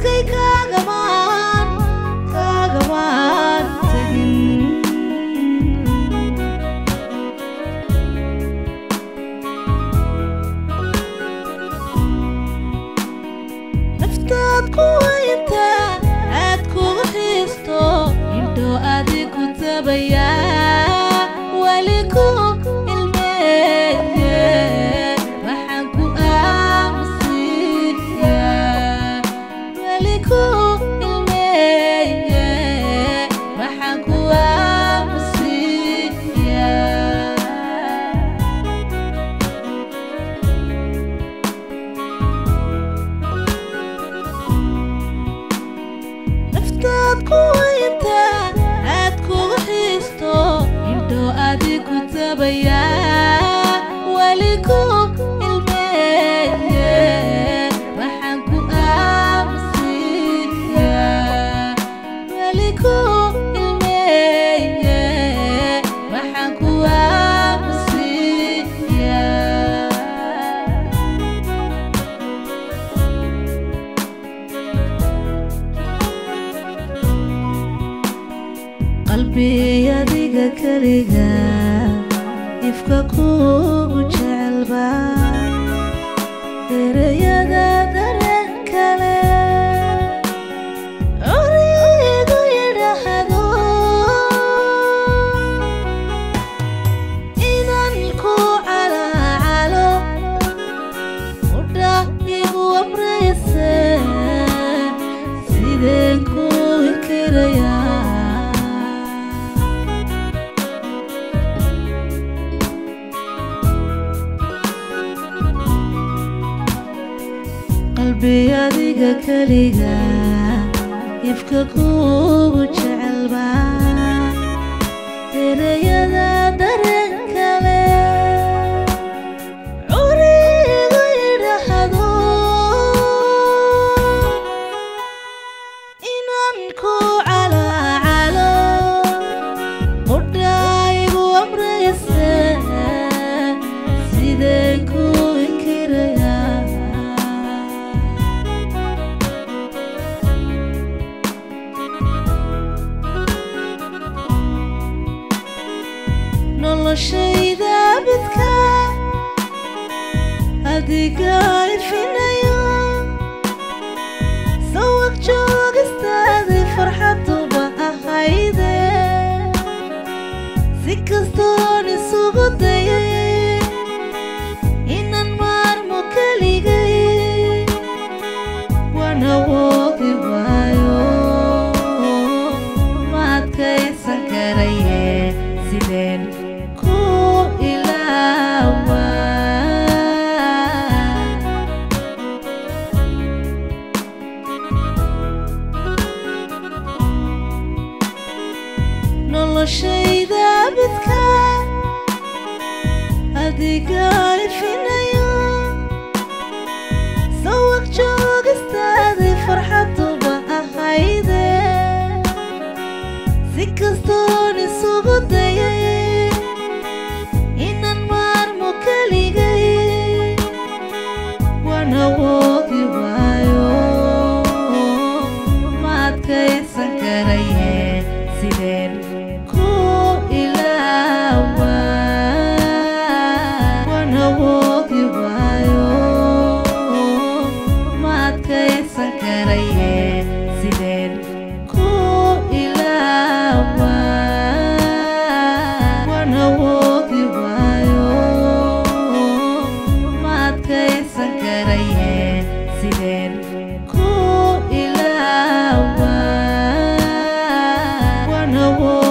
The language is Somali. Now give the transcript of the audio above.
kay kagaman tagin naftaad ku inta aad ku xiisto indho adi ku tabaya wali ku ilmeeye waxaan ku aamusiya wali ku ilmeeye waxaan ku aamusiya naftaad ku inta aad ku xiisto indho adi ku tabaya wali ku ilmeeye waxaan ku aamusiya wali ku ilmeeye waxaan ku aamusiya qalbi adiga kaliga ifka kugu jecelba erayada dareen kale urigu yidhaahdo inaan ku calaacalo udha igu amrayse sideen ku inkiraya qalbi adiga kaliga ifka kugu jecelba erayada dareen kale urigu yidhaahdo inaan ku calaacalo udha igu amrayse sideen ku inkiraya noloshayda bidka adiga ifinayo sawag joogistaadi farxaduba ahayde si kastoon isugu dayay inaan maarmo keligay waan awoodi waayo ma adkaysan karaye sideen ku ilaawa noloshayda bidka adiga ifinayo sawag joogistaadi farxaduba ahayde si kastoon isugu dayay inaan maarmo keligay waan awoodi waayo ma adkaysan karaye sideen ku ilaawa waan awoodi waayo ma adkaysan karaye sideen ku ilaawa waan awoodi waayo ma adkaysan karaye sideen ku ilaawa waan awoodi